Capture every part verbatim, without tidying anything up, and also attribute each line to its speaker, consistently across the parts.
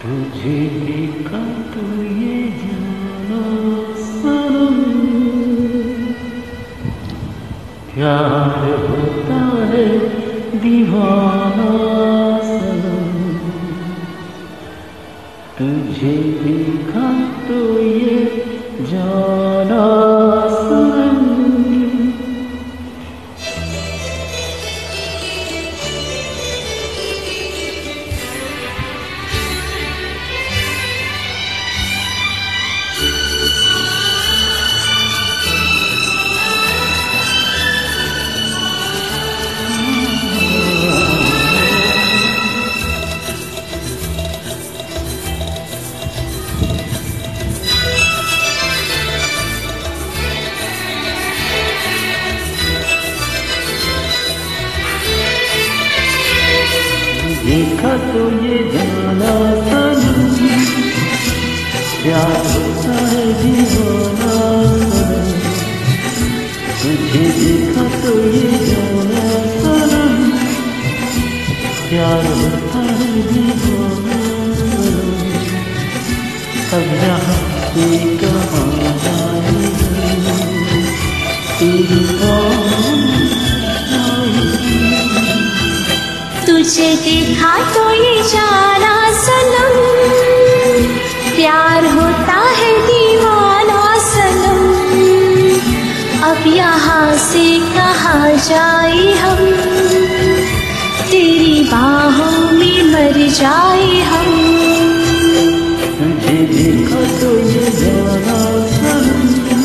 Speaker 1: तुझे देखा तो ये जाना सनम, प्यार होता है दीवाना सनम। तुझे देखा तो ये जाना सनम। देखा तो ये जाना सनम, प्यार होता है दीवाना सनम। तुझे देखा तो ये जाना सनम, प्यार होता है दीवाना सनम। अब यहाँ से कहाँ जाए तेरी कौन।
Speaker 2: तुझे देखा तो ये जाना सनम, प्यार होता है दीवाना सनम। अब यहाँ से कहाँ जाए हम, तेरी बाहों में मर जाए हम।
Speaker 1: तुझे देखा तो ये जाना सनम।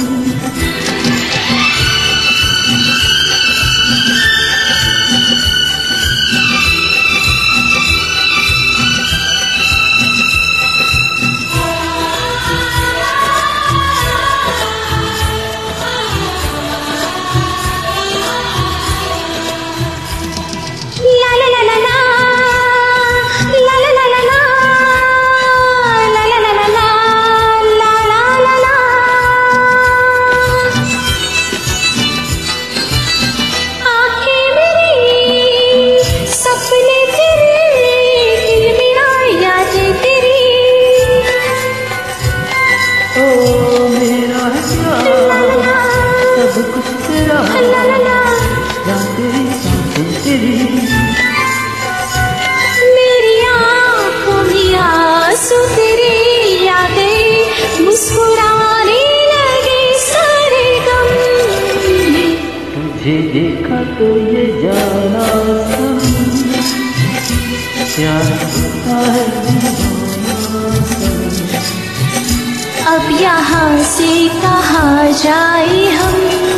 Speaker 2: मेरी आँखों में आंसू तेरी यादें मुस्कुराने लगे सारे गम।
Speaker 1: तुझे देखा तो ये जाना सनम, प्यार होता है दीवाना सनम।
Speaker 2: अब यहाँ से कहाँ जाए हम,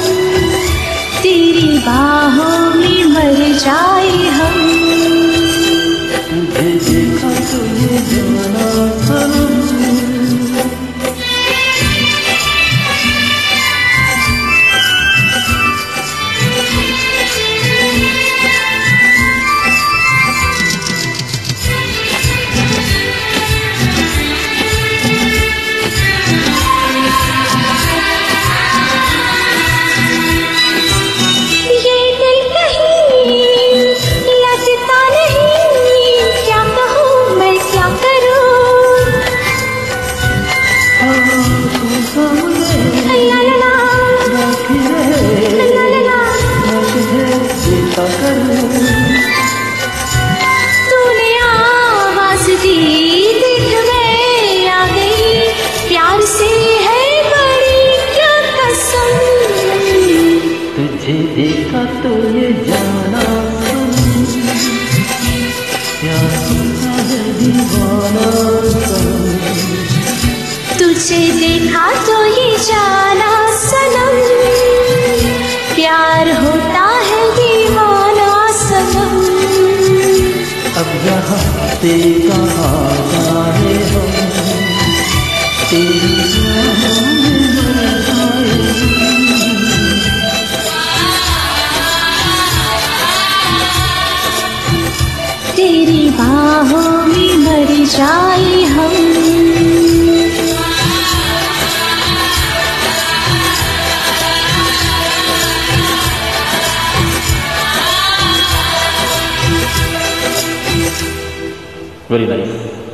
Speaker 2: तेरी बाहों में मर जाए हम।
Speaker 1: तुझे देखा तो ये जाना सनम।
Speaker 2: तूने आवाज दी, देख मैं आ गई, प्यार से है बड़ी क्या कसम।
Speaker 1: तुझे देखा तो ये जाना सनम, प्यार होता है दीवाना सनम।
Speaker 2: तुझे देखा तो ये जाना सनम, प्यार होता है दीवाना सनम।
Speaker 1: अब यहाँ से कहाँ जाए हम, तेरी बाहों में मर जाए
Speaker 2: हम। तेरी बाहों में मर जाए हम।
Speaker 1: Very nice.